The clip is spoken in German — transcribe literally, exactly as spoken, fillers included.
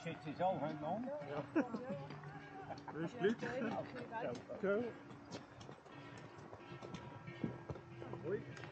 schätze es auch heute Morgen. Ja. Bis Glück. Ja. Ciao. Ruhig.